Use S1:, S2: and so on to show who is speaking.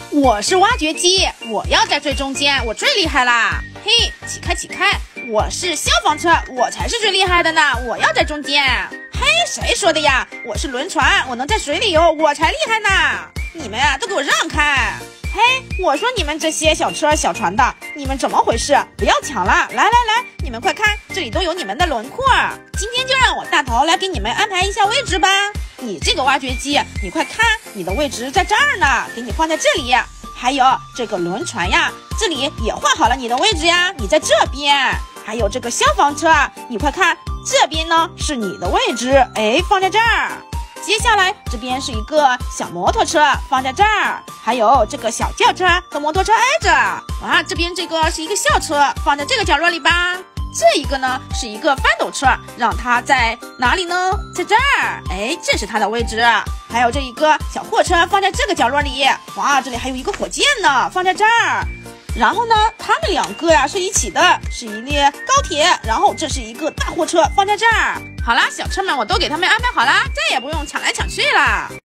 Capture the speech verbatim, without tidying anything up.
S1: 我是挖掘机，我要在最中间，我最厉害啦！嘿，起开起开！我是消防车，我才是最厉害的呢，我要在中间。嘿，谁说的呀？我是轮船，我能在水里游，我才厉害呢！你们啊，都给我让开！嘿，我说你们这些小车小船的，你们怎么回事？不要抢了！来来来，你们快看，这里都有你们的轮廓。今天就让我大头来给你们安排一下位置吧。你这个挖掘机，你快看，你的位置在这儿呢，给你放在这里。还有这个轮船呀，这里也画好了你的位置呀，你在这边。还有这个消防车，你快看，这边呢是你的位置，哎，放在这儿。接下来这边是一个小摩托车，放在这儿。还有这个小轿车和摩托车挨着。啊，这边这个是一个校车，放在这个角落里吧。这一个呢是一个翻斗车，让它在哪里呢？在这儿，哎，这是它的位置。还有这一个小货车放在这个角落里，哇，这里还有一个火箭呢，放在这儿。然后呢，他们两个呀是一起的，是一列高铁。然后这是一个大货车，放在这儿。好啦，小车们我都给他们安排好啦，再也不用抢来抢去啦。